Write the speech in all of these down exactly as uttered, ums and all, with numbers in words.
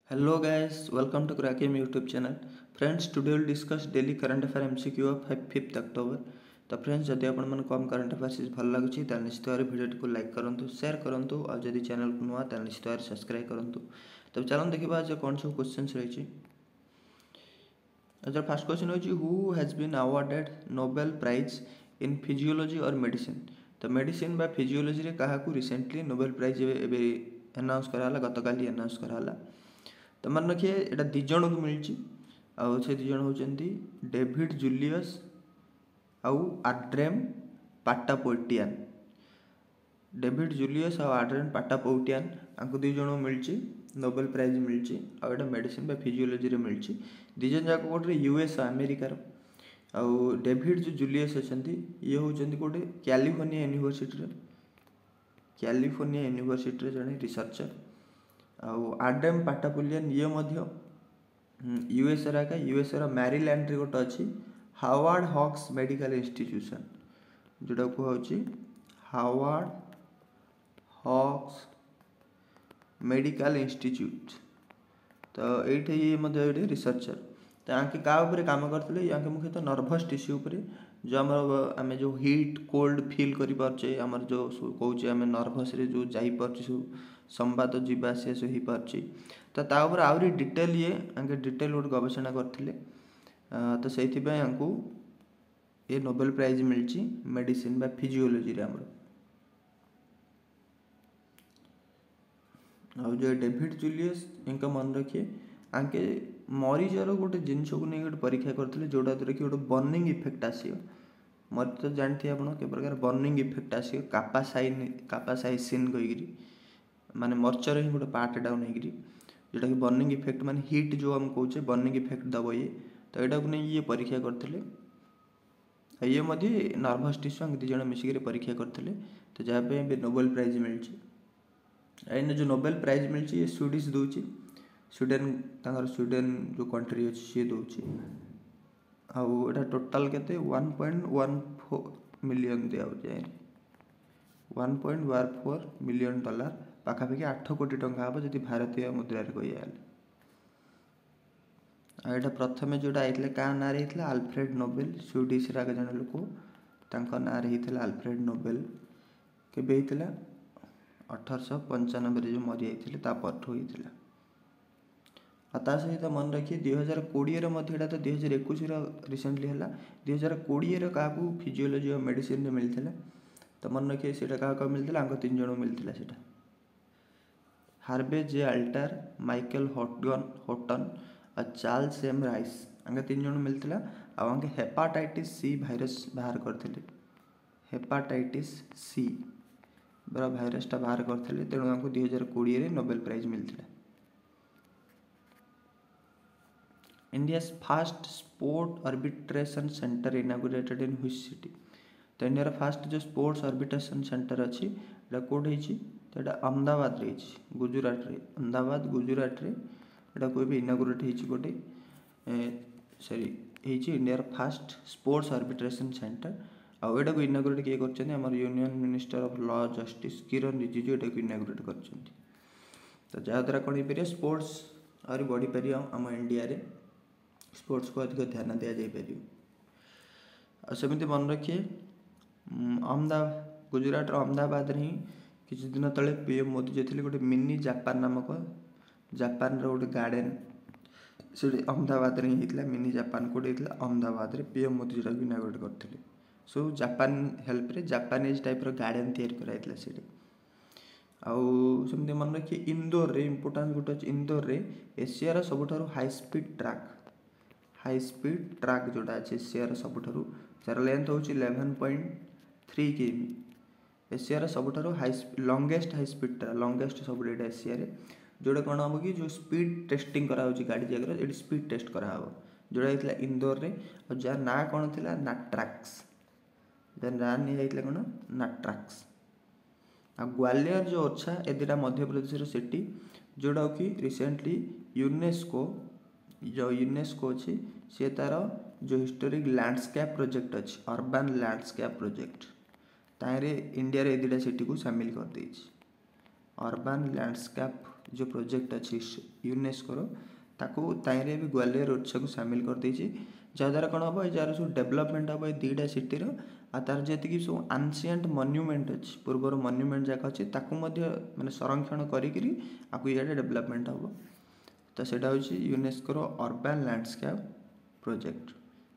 Hello guys, welcome to Krakem YouTube channel. Friends, today we'll discuss daily current affair M C Q of fifth October. तो friends जदि आपण मन कम current affairs भल लगुच ताल निश्चित भाव भिडियो को लाइक करूँ शेयर करूँ और जदि चैनल को नुआ ताल निश्चित भाव सब्सक्राइब करूँ। तो चलो देखा आज कौन सब क्वेश्चन रही। आज फर्स्ट क्वेश्चन होची who has been awarded Nobel prize in physiology और मेडिसिन। तो मेडिसिन बा फिजियोलॉजी रे काहा को रिसेंटली नोबेल प्राइज एबे अनाउंस कराला गतकाली अनाउंस कराला। तो मन रखिए एटा दी जन को मिली आउ से दी जन होचंती डेविड जूलियस आउ आड्रेम पाटापोटियन। डेविड जूलियस आउ आड्रेम पाटापोटियन आंको दी जन मिली नोबेल प्राइज मिली आउ एटा मेडिसिन बा फिजियोलॉजी रे मिली। दी जन जाक कोटे यूएस अमेरिकार आउ डेविड जो जूलियस अछंती ये होचंती कोटे कैलिफोर्निया यूनिवर्सिटी रे कैलिफोर्निया यूनिवर्सिटी रे जने रिसर्चर आउ आड्रेम पाटापोटियन ये मध्य यूएस रा का यूएस रा मैरीलैंड रे गोटे अछि हार्वर्ड हॉक्स मेडिकल इंस्टीट्यूशन जोटा को होची हार्वर्ड हॉक्स मेडिकल इंस्टीट्यूट। तो एठी ये मध्य एठी रिसर्चर तो आंके का ऊपर काम करथिले आंके मुख्यतः नर्वस टिश्यू ऊपर जो हमर आमे जो हीट कोल्ड फील करि परछे हमर जो कहूचे आमे नर्वस रे जो जाई परछु संवाद जीवा से सो ही परछि। तो ता ऊपर आउरी डिटेल ये आंके डिटेल गोटे गवेषणा करथिले। तो सेथि पय आंकु ये नोबेल प्राइज मिलछि मेडिसिन बा फिजियोलॉजी रे हमर। आ जो डेविड जूलियस इनका मन रखिए आंके मरीजर गोटे जिनस को नहीं गोटे परीक्षा करथिले जोडा द्वारा कि गोटे बर्निंग इफेक्ट आसियो। मर तो जानथि आपण के प्रकार बर्निंग इफेक्ट आसियो कापासाइन कापासाइसिन कहिगिरी माने मर्चर ही गोटे पार्ट डाउन हेगिरी जोटा कि बर्निंग इफेक्ट माने हीट जो हम कहूचे बर्निंग इफेक्ट दबो ये। तो एटा को नहीं ये परीक्षा करथिले ये मध्य नर्वस टिश्यू अंग दी जण मिसिक परीक्षा करथिले। तो जहा पे नोबेल प्राइज मिलछि एने जो नोबेल प्राइज मिलछि ये स्वीडिश दोछि स्वीडन तांगर स्वीडन जो कंट्री अछि से दोछि आउ एटा टोटल केते one point one four million दिया जाय one point one four million dollar पाखापाखि आठ कोटी टंका हम जदि भारतीय मुद्रा रे कहिया एटा प्रथमे जोटा आइतले का ना रे हितला अल्फ्रेड नोबेल स्वीडिश रा जण लोक तांका ना रे हितला अल्फ्रेड नोबेल केबे हितला अठारह सौ पंचानवे रे जो मरि आइतले ता पठ होइतला। आता सहित मन रखिए दुई हजार कोड़े रे तो दुई हजार एकुश रिसेंटली है दुई हजार कोड़े क्या फिजियोलॉजी और मेडिसिन रे मिलता। तो मन रखिए सीटा क्या मिलता आंक तीन जन मिलता सीटा Harvey J Alter Michael Houghton Houghton और चार्ल्स एम राइस आंक तीन जन मिलता आंके हेपाटाइटिस सी भाइरस बाहर करते हेपाटाइटिस सी बड़ा भाइरसटा बाहर करते तेणु आंको दुई हजार कोड़े नोबेल प्राइज मिलता। India's first sport arbitration center inaugurated in which city। तो इंडिया फास्ट जो स्पोर्ट्स arbitration center अच्छी एटा कोड हेची तो एटा अहमदाबाद रे हेची गुजरात रे अहमदाबाद गुजरात रे एटा कोई भी इनागुरेट हेची कोटे सॉरी हेची India first sports arbitration center आ एटा को इनागुरेट के करछन हमर union minister of law justice Kiren Rijiju एटा को इनागुरेट करछन। तो जा द्वारा कोन पेरिया स्पोर्ट्स और बॉडी पेरिया हम इंडिया रे स्पोर्ट्स को अधिक ध्यान दिया जाई पारियो। सेमती मन रखिए अहमदाबाद गुजरात अहमदाबाद रे किछि दिन तले पीएम मोदी जेथिले गोटे मिनी जापान नामक जापान रो गोटे गार्डन से अहमदाबाद रे हितला मिनी जापान कोड हितला अहमदाबाद रे पीएम मोदी जरा इनागुरेट करथिले। सो जापान हेल्प रे जापानीज टाइप रो गार्डन तैयार कराइतला सेठी आउ सेमती मन रखिए इंदौर रे इंपोर्टेंट गोटे इंदौर रे एशिया रो सबठारो high speed track high speed track जोड़ा अच्छे एशिया सबुठारु जार लेंथ होची eleven point three KM Asia सबुठारु high longest high speed track longest सब एटा एशिया रे जोड़ा कोन हम कि जो स्पीड टेस्टिंग करा होची गाड़ी जगह एटी स्पीड टेस्ट करा हो जोड़ा हितला इंदौर रे और जार ना कोन थिला नाट्रैक्स जार ना नि जाइतला कोन नाट्रैक्स आ ग्वालियर जो अच्छा एदिरा मध्य प्रदेश रो सिटी जोड़ा कि रिसेंटली यूनेस्को जो यूनेस्को अच्छी सी तार जो हिस्टोरिक लैंडस्केप प्रोजेक्ट अच्छी अर्बन लैंडस्केप प्रोजेक्ट तारे इंडिया रे एदिटा सिटी को शामिल कर देछि अर्बन लैंडस्केप जो प्रोजेक्ट अच्छी यूनेस्कोर ताकू ताइरे भी ग्वालियर ओडिशा को सामिल कर देछि जहाँद्वारा कौन हम यार सब डेवलपमेंट हम ये दुईटा सिटीर आ तार जी सब आनसीएंट मन्यूमेंट अच्छी पूर्वर मन्यूमेंट जाक अच्छी माने संरक्षण करी आपको ये डेवलपमेंट हम तो सेटा हूँ यूनेस्कोर urban landscape project.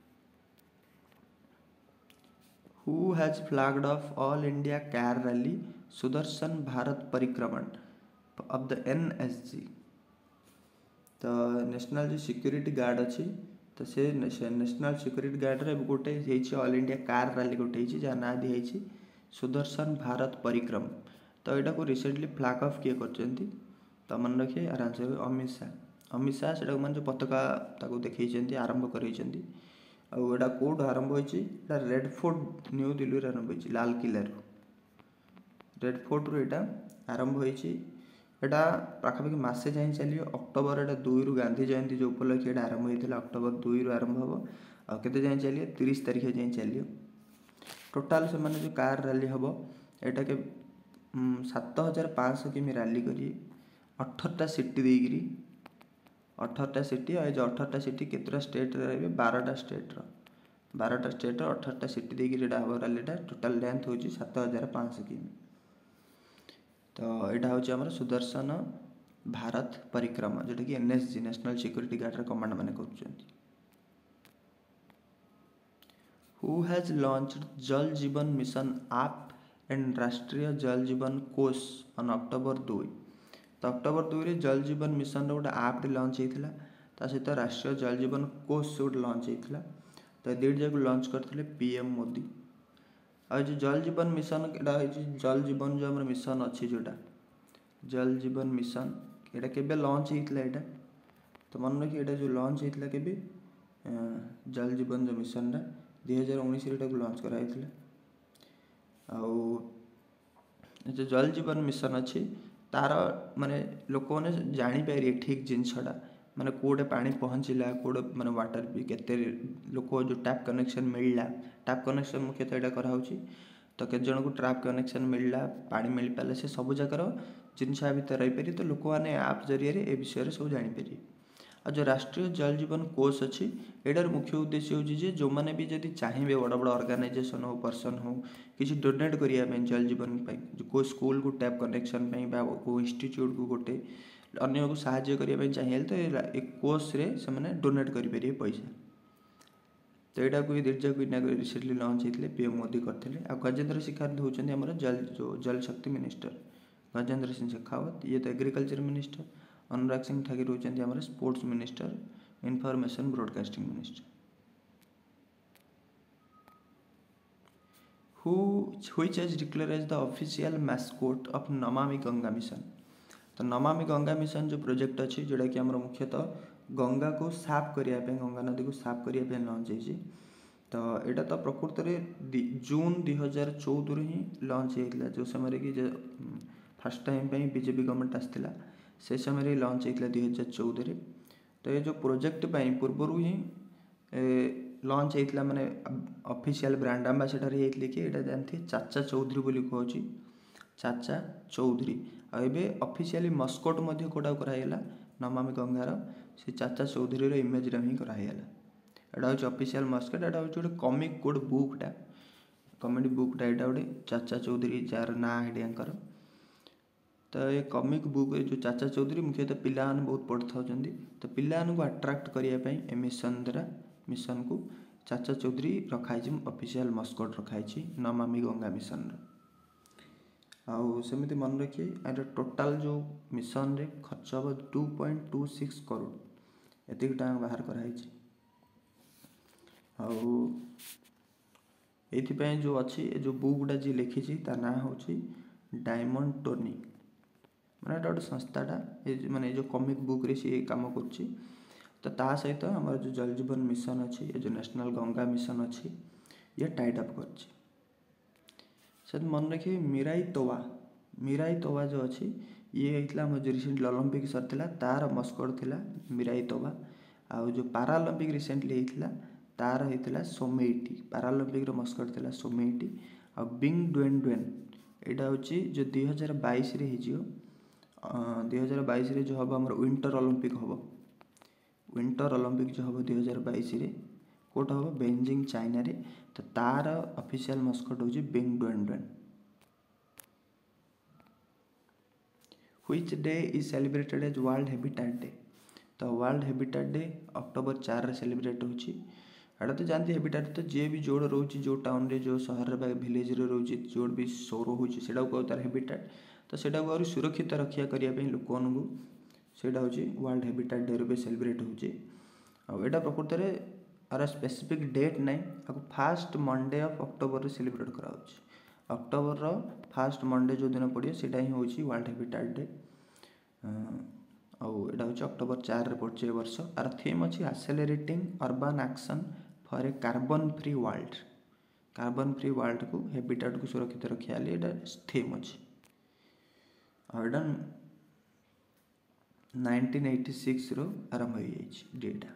Who has flagged off all India car rally Sudarshan Bharat Parikraman of the NSG. तो नेशनल जो सिक्योरिटी गार्ड अच्छी तो से नेशनल सिक्योरिटी गार्ड रे गोटे ऑल इंडिया कार रैली गोटे जहाँ ना दिखाई सुदर्शन भारत परिक्रम। तो यहाँ को रिसेंटली फ्लैग ऑफ किए कर तो मन रखिए आराम से अमित शाह अमित शाह से जो पताका देखते आरंभ कर आउटा कौट आरंभ होती रेड फोर्ट न्यू दिल्ली आरंभ होती लाल किला रेड फोर्ट रू यहाँ आरंभ होती एटा पाखापाखि मसे जाए चलिए अक्टोबर एटा दुई रु गांधी जयंती जो उपलक्षे ये आरंभ होता अक्टोबर दुई रु आरंभ हम आते जाए चलिए तीस तारीख जाए चलिए टोटाल से माने जो कार रैली हम एटा के सात हजार पाँच किमी रैली करी अठरटा सिटी देकरी अठरटा सिटी और जो अठरटा सिटी केतटा स्टेट रे बारटा स्टेट बारटा स्टेट अठरटा सिटी देकरी हम रैलीटा टोटाल लेंथ हो सात हजार पाँच किमी। तो यहाँ हूँ आम सुदर्शन भारत परिक्रमा जोटा कि NSG national security guard command मैंने कर। हु हैज लॉन्च्ड जल जीवन मिशन आप एंड राष्ट्रीय जल जीवन कोष ऑन अक्टोबर दुई। तो अक्टोबर दुई रे जल जीवन मिशन गोटे आप लॉन्च होता सहित राष्ट्रीय जल जीवन कोष से गोटे लॉन्च होता तो दुईट जाक लॉन्च करते पीएम मोदी। और जो जल जीवन मिशन यहाँ जल जीवन जो आम मिशन अच्छी जोटा जल जीवन मिशन यहाँ के लॉन्च होता है तो मन रखिए यहाँ जो लॉन्च होता के जल जीवन जो मिशन टा दुई हजार उन्नीस लॉन्च कराई जो जल जीवन मिशन अच्छी तार माने लोक मैंने जापारे ठीक जिनसटा माने कोड़े पानी पहुँचला कोड़े माने वाटर भी केते लोक जो टैप कनेक्शन मिलला टैप कनेक्शन मुख्यतः यहाँ कराऊँच तो केत जन को टैप कनेक्शन मिलला पानी मिल पारे से सब जगार जिनस भितर रही पारे तो लोक मैंने आप जरिए ए विषय सब जापर। और जो राष्ट्रीय जल जीवन कोष अच्छी यार मुख्य उद्देश्य हूँ जो मैंने भी जब चाहिए बड़ बड़ ऑर्गेनाइजेशन हो पर्सन हो किसी डोनेट करने जल जीवन को स्कूल को टैप कनेक्शन को इंस्टीट्यूट को गोटे अन्य को साहाय्य करने चाहिए तो एक कोष रे से मैंने डोनेट करेंगे पैसा। तो यहाँ को दीर्जा को रिसेंटली लॉन्च होते पीएम मोदी करते आ गजेंद्र शेखावत होती आम जल जो जल शक्ति मिनिस्टर गजेंद्र सिंह शेखावत ये तो एग्रीकल्चर मिनिस्टर अनुराग सिंह ठाकुर होती आम sports minister information broadcasting minister. Who which has declared as the official mascot of Namami Ganga mission. तो नमामि गंगा मिशन जो प्रोजेक्ट अच्छी जोटा कि आम मुख्यतः गंगा को साफ करने गंगा नदी को साफ करने लॉन्च होती तो यहाँ तो प्रकृत में जून दुई हजार चौदह ही लॉन्च होता जो समय कि फास्ट टाइम बीजेपी गवर्नमेंट आसाला से समय लॉन्च होता दुई हजार चौदह। तो ये जो प्रोजेक्ट पूर्वर ही लॉन्च होता माने ऑफिशियल ब्रांड एम्बेसडर होते कि यहाँ जानते चाचा चौधरी बोली कहूँ चाचा चौधरी आबे ऑफिशियली मस्कोट कौटा कराला नमामि गंगार से चाचा चौधरी इमेज हिं कराला यहाँ हूँ ऑफिशियल मस्कोट यहाँ हूँ गोटे कॉमिक गोटे बुकटा कॉमेडी बुकटा यहाँ गोटे चाचा चौधरी जार ना हिडियांकर। तो ये कॉमिक बुक जो चाचा चौधरी मुख्यतः पिला बहुत पढ़ी था तो पिला अट्राक्ट करने मिशन द्वारा मिशन को चाचा चौधरी रखाई ऑफिशियल मस्कोट रखाई नमामि गंगा मिशन आउ सेमती मन रखिए यार टोटाल जो मिशन रे खर्च हम two point two six crore एतिक टाइम बाहर कराई ये जो अच्छी जो बुकटा जी लिखी ता ना हूँ डायमंड टोनी माने गोटे संस्थाटा माने जो कॉमिक बुक रे सी काम कर तो ता सहित आम जो जल जीवन मिशन अच्छी जो नेशनल गंगा मिशन अच्छी ये टाइड अप कर सर मन रखिए मीराई तोवा मीराई तोवा जो अच्छी ये होता है जो रिसेंटली ओलंपिक सरता तार मस्कोट थी मीराई तोवा आउ जो पारालंपिक रिसेंटली होता तार होता सोमेटी पारालंपिक मस्कोट थी सोमेटी आ बिंग डुएन डुएन यहाँ हूँ जो दुई हजार बैश दुई हजार बैश जो हम आम विंटर ओलंपिक हम विंटर ओलंपिक जो हम दुई हजार बैश कोट हम बेजिंग चाइना रे। तो तार ऑफिशियल मस्कट हूँ Bing Dwen Dwen. Which day is celebrated as world habitat day. तो वर्ल्ड हैबिटेट डे अक्टोबर चार रे सेलिब्रेट होची। एटा तो जानते हैबिटेट तो जे भी जोड़ रोची जो टाउन रे जो शहर रे विलेज रे रोची जोड़ भी सौर होची सेटा को तार हैबिटेट। तो सेटा को सुरक्षित रक्षा करिया पे लोक को सेटा होची वर्ल्ड हैबिटेट डे रे सेलिब्रेट होची। आ एटा प्रकृत रे आर स्पेसिफिक डेट नहीं आपको फास्ट मंडे ऑफ अक्टोबर रे सेलिब्रेट करा होची। अक्टोबर रो फास्ट मंडे जो दिन पड़े सेटा ही होची वर्ल्ड हैबिटेट डे। आउ एटा होची अक्टोबर चार रे पड़चे वर्ष। आर थीम अछि accelerating urban action for a carbon free world. Carbon free world को हैबिटेट को सुरक्षित रखिया ले एटा थीम अछि। आ एटा नाइंटीन एटी सिक्स रो आरंभ होई अछि डेटा।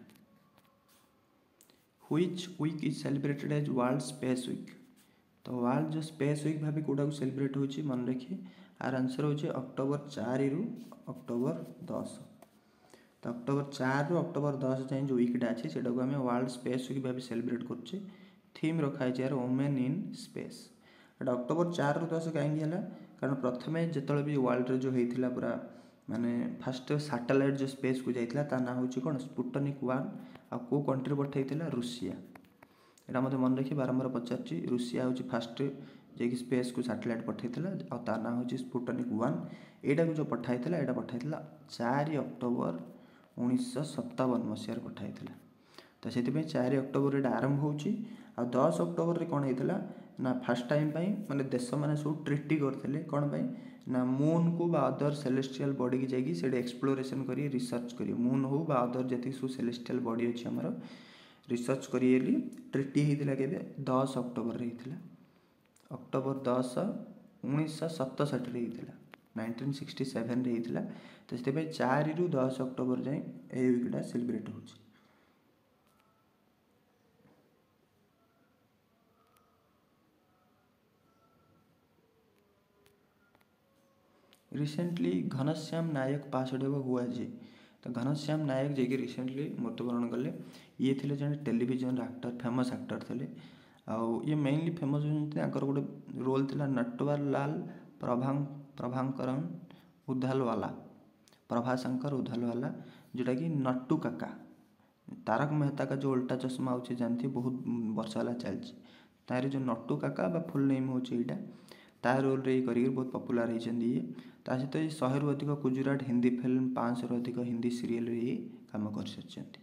Which week is celebrated as world space week. तो वर्ल्ड जो स्पेस वीक भाभी कोटा को सेलिब्रेट होची मन रखिए। आर आंसर होची अक्टोबर चार रु अक्टोबर दस। तो अक्टोबर चार रु अक्टोबर दस जाए जो वीकटा अच्छे से आम वर्ल्ड स्पेस वीक भाव सेलिब्रेट करुचे। थीम रखाई यार वुमेन इन स्पेस। एटा अक्टोबर चार रु दस कहीं कारण प्रथम जो भी वर्ल्ड रे जो होता पूरा माने फास्ट सैटेलाइट जो स्पेस को जाता ना हूँ कौन स्पुटनिक वन आ को कंट्री पठाई रूसिया। एटा मत मन रखिए बारंबार पचार रूसिया हूँ फास्ट जे कि स्पेस को सैटेलाइट पठाई आ ना हूँ स्पुटनिक वन। एटा को जो पठाई एटा पठाई चार अक्टोबर उन्नीस सत्तावन मसीह पठाई। तो से चार अक्टोबर एटा आरंभ होची। आ दस अक्टोबर रे कौन होता ना फास्ट टाइम माने देश मैंने सब ट्रिटी करते कौन पाई ना मून को बा अदर सेलेस्टियल बॉडी की जाइए से एक्सप्लोरेशन करिए रिसर्च करिए मून हो बा अदर जी सब सेलेस्टियल बॉडी अच्छी आमर रिसर्च करिए ट्रिटी होता के दस अक्टोबर रे होता अक्टोबर दस उन्नीस सतसठ रे होता नाइंटीन सिक्सटी सेवेन रे होता। तो से चार रु दस अक्टोबर जाए ये वीकटा सेलिब्रेट हो। रिसेंटली घनश्याम नायक पासड हुआ जी। तो घनश्याम नायक जे कि रिसेंटली मृत्युवरण कले ये थे जन टेलीविजन एक्टर फेमस एक्टर थे। आउ ये मेनली फेमस होते गोटे रोल थिला नटवर लाल प्रभा प्रभाकरन उधालवाला प्रभाशंकर उधालवाला जोटा कि नट्टू काका। तारक मेहता का जो उल्टा चश्मा हो जानती बहुत वर्ष है चलती तार जो नट्टू काका बा फुल नेम हो ता रोल रे कर बहुत पपुलार होती ये। ता सहित ये शहे रु अधिक गुजराट हिंदी फिल्म पाँच रु अधिक हिंदी सीरियल ये काम कर सारी।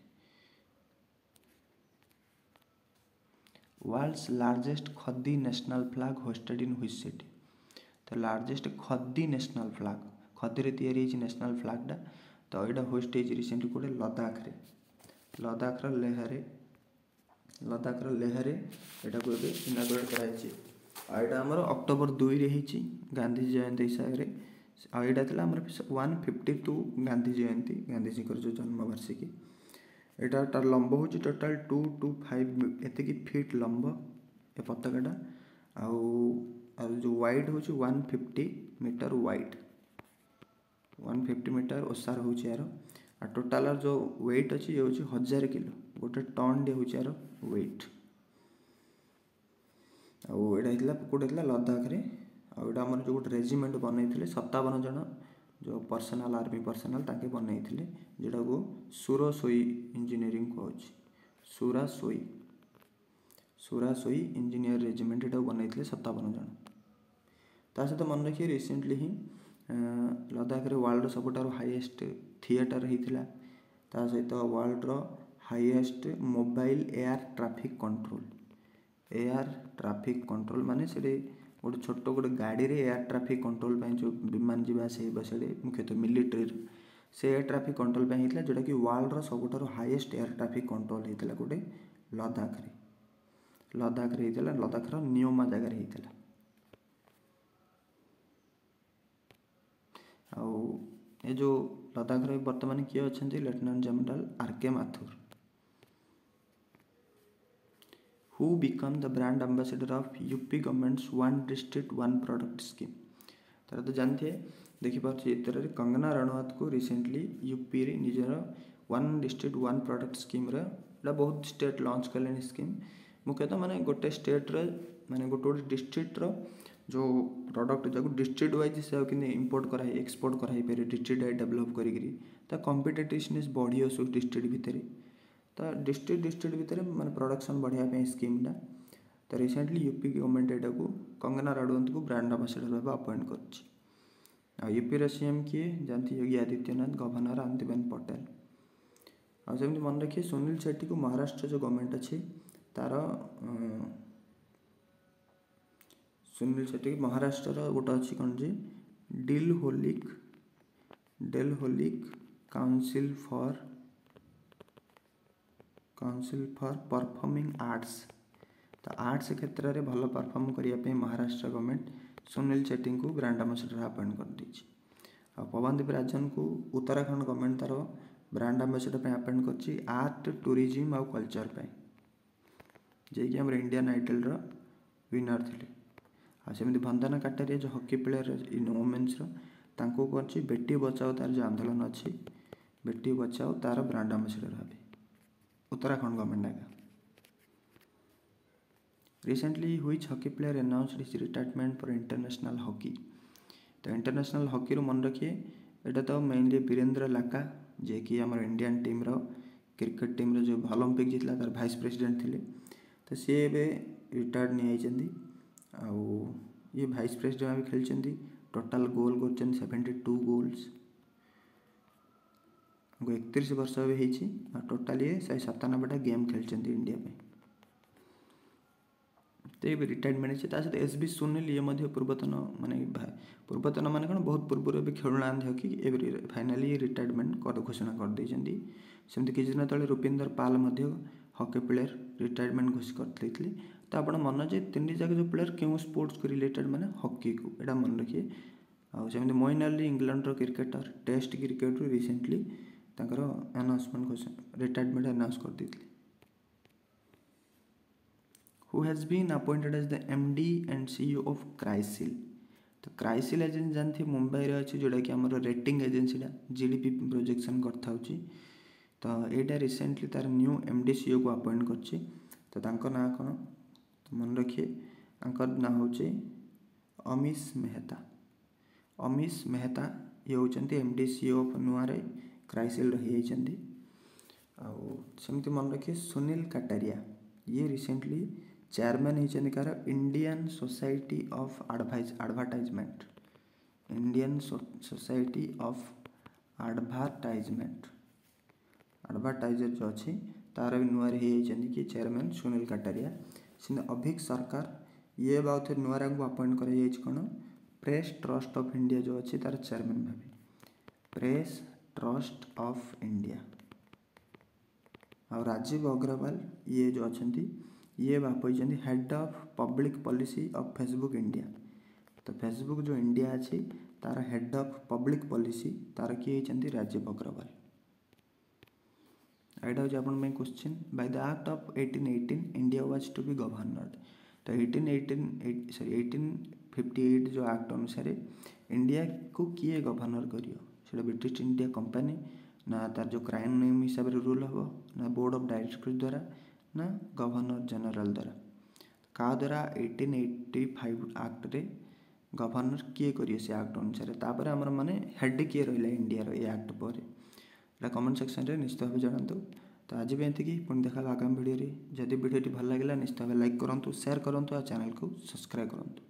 World's largest khadi national flag hosted in which city. तो largest khadi national flag khadi रे तैयारी नेशनल फ्लैगटा। तो यहाँ होस्ट हो रिसेंटली गोटे लद्दाख रे लद्दाख लेहरे लद्दाख लेहरे यहाँ को इनागुरेट कराई। आईटा आमर अक्टोबर दुई रे होची गांधी जयंती हिसाब से। आईटा था आमर one fifty two Gandhi Jayanti Gandhi ji जो जन्मवार्षिकी। यहाँ तार लंब हो टोटाल टू टू फाइव एति फिट लंब ए पताकाटा आउ जो वाइड हो one fifty metre wide one fifty metre ओसार हो यार। आ टोटाल जो वेट अच्छी ये हूँ हजार किलो गोटे टन टे हूँ यार वेट। आउ यहाँ कौटे लद्दाख रे आउटा आम जो गोटे रेजिमेंट बनई सत्तावन जन जो पर्सनाल आर्मी पर्सनाल ताके बनई जोटा को सुरा सोई इंजीनियरिंग कहूँ सुरा सोई सुरा सोई इंजीनियर रेजिमेंट यहाँ बनई सत्तावन जन। ता सहित मन रखिए रिसेंटली ही लद्दाख रे वर्ल्ड सबुठार हाईएस्ट थिएटर होता ता सहित वर्ल्ड रो highest mobile air traffic control air traffic control माने से गोटे छोट गोटे गाड़ी रे एयर ट्रैफिक कंट्रोल जो विमान जावा से मुख्यतः मिलिट्री से एयर ट्रैफिक कंट्रोल होता जोटा कि वर्ल्ड रो सबुठार हाईएस्ट एयर ट्रैफिक कंट्रोल होता गोटे लद्दाख रे लद्दाख रे होता लद्दाख रो नियोमा जगह होता। आउ ये जो लद्दाख रे वर्तमान किए अच्छा lieutenant general R K Mathur who become the brand ambassador of UP government's one district one product scheme. तार तो जानते हैं देखिपारे इतर कंगना रनौत को रिसेंटली यूपी रे निजर one district one product scheme रे एटा बहुत स्टेट लॉन्च कले स्कीम मुख्यतः माने गोटे स्टेट रे माने गोटे गोटे डिस्ट्रिक्ट रो जो प्रोडक्ट जाको डिस्ट्रिक्ट वाइज से कि इंपोर्ट कराई एक्सपोर्ट कराई पारे डिस्ट्रिक्ट वाइज डेवलप करी कॉम्पिटिटिवनेस बढ़ी आसो डिस्ट्रिक्ट भितर तो डिस्ट्रिक्ट डिस्ट्रिक्ट भितर माने प्रोडक्शन बढ़िया स्कीमटा तो रिसेंटली यूपी गवर्नमेंट एटा को कंगना रनौत को ब्रांड एम्बेसडर भाव अपॉइंट कर यूपी सीएम किए जानती योगी आदित्यनाथ गवर्नर आनंदीबेन पटेल आमती मन रखिए सुनील शेट्टी को महाराष्ट्र जो गवर्नमेंट अच्छी तार सुनील शेट्टी महाराष्ट्र गोटे अच्छी कौन जी डिल होलिक डेल होलिक council for council for performing arts तो आर्ट्स क्षेत्र में भल परफॉर्म करने महाराष्ट्र गवर्नमेंट सुनील शेट्टी को ब्रांड एम्बेसडर अपॉइंट कर दी पवनदीप राजन को उत्तराखंड गवर्नमेंट तार ब्रांड एम्बेसडर अपॉइंट कर आर्ट टूरिज्म और कल्चर जी आम इंडियन आइडल विनर थे आमती वंदना काटारिया जो हॉकी प्लेयर इन वोमेन्स कर बेटी बचाओ तार जो आंदोलन अच्छी बेटी बचाओ तार ब्रांड एम्बेसडर भावे उत्तराखंड गवर्नमेंट आगे recently which hockey player announced his retirement for international hockey तो इंटरनेशनल हॉकी रो मन रखिए एटा तो मेनली वीरेंद्र लाका जे कि आम इंडियन टीम रो क्रिकेट टीम रो जो ओलंपिक जीतला तार वाइस प्रेसिडेंट थिले तो सी एबे रिटायर्ड नहीं आइचंदी आउ ये वाइस प्रेसिडेंट भी खेलचंदी टोटल गोल करचन सेवेंटी टू गोल्स इकतीस वर्ष भी होती टोटाल ये शहे सतानबेटा गेम खेलचंदी इंडिया पे तो ये रिटायरमेंट सहित एस बी सुनील ये पूर्वतन माने पूर्वतन माने कौन बहुत पूर्व भी खेलुना हॉकी फाइनाली रिटायरमेंट कर घोषणा कर देइछंदी सेमती किछि दिन तले Rupinder Pal hockey player retirement घोषित करते तो आप मन जे तीन जाक जो प्लेयर क्यों स्पोर्ट्स को रिलेटेड माने हॉकी को एटा मन रखिए आमती मोइन अली इंग्लैंड रो क्रिकेटर टेस्ट क्रिकेट रिसेंटली तांकर अनाउंसमेंट घोषणा रिटायरमेंट अनाउंस कर देइथि who has been appointed as the M D and C E O of CRISIL तो क्राइसिल एजेंसी जानते मुंबई रे अच्छी जोड़ा कि आमर रेटिंग एजेंसीटा जीडीपी प्रोजेक्शन करता तो यहाँ रिसेंटली तार न्यू एमडी सीईओ को अपॉइंट करछि तो तांको ना कौन तो मन रखिए तांकर ना होचे अमीश मेहता अमीश मेहता ये होचंती एमडी सीईओ ऑफ नुआरे क्राइसिल रही होचंती आउ सेमती मन रखिए सुनील कटारिया ये रिसेंटली चेयरमैन होचंती कार Indian society of advise advertisement Indian society of advertisement advertiser जो अच्छी तार भी नुआ होती कि चेयरमैन सुनील कटारिया से अभिक सरकार ये बात नुआरा को अपॉइंट कर कौन प्रेस ट्रस्ट ऑफ इंडिया जो अच्छी तार चेयरमैन भाभी प्रेस ट्रस्ट ऑफ इंडिया और राजीव अग्रवाल ये जो अच्छा ये बाप head of public policy of Facebook India तो फेसबुक जो इंडिया अच्छी तार हेड ऑफ पब्लिक पॉलिसी तार किए होती राजीव अग्रवाल यहाँ हूँ आप question by the act of eighteen eighteen India was to be governed तो eighteen eighteen sorry eighteen fifty eight जो एक्ट अनुसार इंडिया को किए गवर्नर करियो ब्रिटिश इंडिया कंपनी ना तार जो क्राइम नेम हिसाब से रूल हम ना बोर्ड ऑफ डायरेक्टर्स द्वारा ना गवर्नर जनरल द्वारा का द्वारा एटीन एटी फाइव एक्ट रे गवर्नर किए करिए से एक्ट अनुसार तापर आमर माने हेड किए रहा इंडिया रो ये एक्ट पर कमेंट सेक्शन रे निश्चित भाव जनातु तो आज भी एति पुणी देखा आगामी वीडियो रे जदि वीडियो भल लगे निश्चित भाव लाइक करूँ शेयर करूँ और चैनल को सब्सक्राइब करूँ।